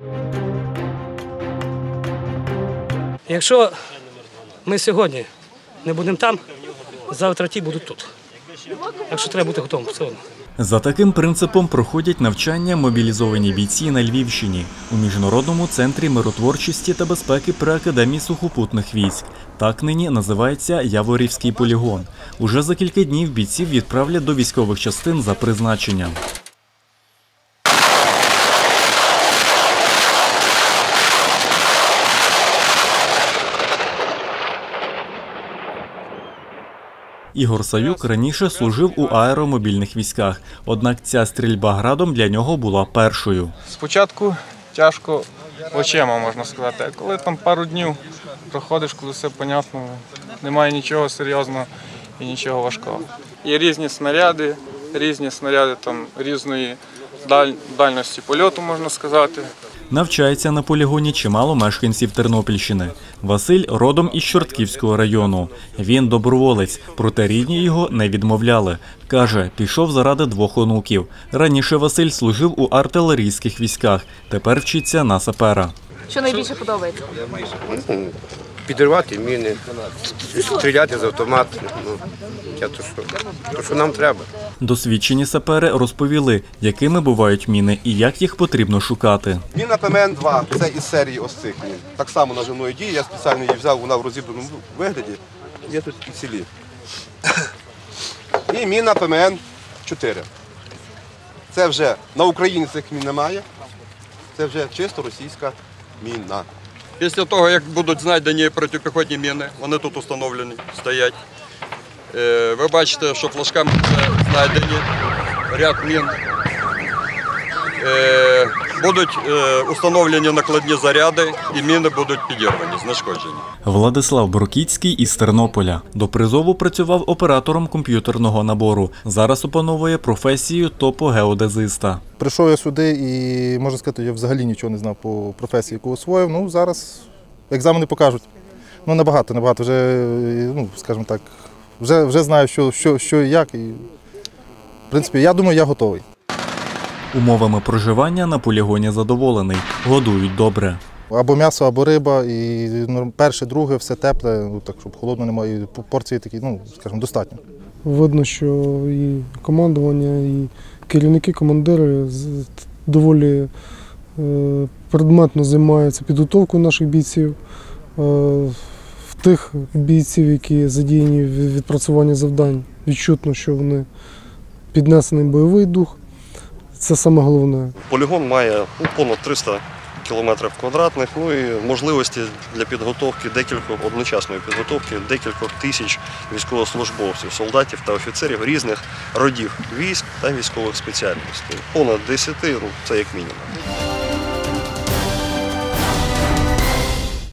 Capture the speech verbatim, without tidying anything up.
Якщо ми сьогодні не будемо там, завтра ті будуть тут. Так що треба бути готовим. За таким принципом проходять навчання мобілізовані бійці на Львівщині у Міжнародному центрі миротворчості та безпеки при Академії сухопутних військ. Так нині називається Яворівський полігон. Уже за кілька днів бійців відправлять до військових частин за призначенням. Ігор Савюк раніше служив у аеромобільних військах, однак ця стрільба градом для нього була першою. Спочатку тяжко очима, можна сказати, а коли там пару днів проходиш, коли все понятно, немає нічого серйозного і нічого важкого. Є різні снаряди, різні снаряди там, різної даль... дальності польоту, можна сказати. Навчається на полігоні чимало мешканців Тернопільщини. Василь родом із Чортківського району. Він доброволець, проте рідні його не відмовляли. Каже, пішов заради двох онуків. Раніше Василь служив у артилерійських військах, тепер вчиться на сапера. Що найбільше подобається? Підривати міни, стріляти з автомату. Ну, те, то, що, то, що нам треба. Досвідчені сапери розповіли, якими бувають міни і як їх потрібно шукати. Міна Пе Ем Ен два – це із серії ось цих мін. Так само наживної дії, я спеціально її взяв, вона в розібраному вигляді, є тут і цілі. І міна Пе Ем Ен чотири. Це вже на Україні цих мін немає, це вже чисто російська міна. Після того, як будуть знайдені протипіхотні міни, вони тут встановлені, стоять. Ви бачите, що флажками знайдені ряд мін. Будуть встановлені накладні заряди і міни будуть підірвані, знешкоджені. Владислав Брокіцький із Тернополя. До призову працював оператором комп'ютерного набору. Зараз опановує професію топогеодезиста. Прийшов я сюди і, можна сказати, я взагалі нічого не знав по професії, яку освоїв. Ну, зараз екзамени покажуть. Ну, набагато, набагато. Вже, ну, скажімо так, вже, вже знаю, що, що, що і як. І, в принципі, я думаю, я готовий. Умовами проживання на полігоні задоволений. Годують добре. Або м'ясо, або риба, і перше, друге, все тепле, ну, так, щоб холодно немає, і порції такі, ну, скажімо, достатньо. Видно, що і командування, і керівники, командири доволі предметно займаються підготовкою наших бійців. В тих бійців, які задіяні в відпрацюванні завдань, відчутно, що вони піднесений бойовий дух. Це саме головне. Полігон має ну, понад триста кілометрів квадратних, ну і можливості для підготовки декількох, одночасної підготовки декількох тисяч військовослужбовців, солдатів та офіцерів різних родів військ та військових спеціальностей. Понад десяти, ну це як мінімум.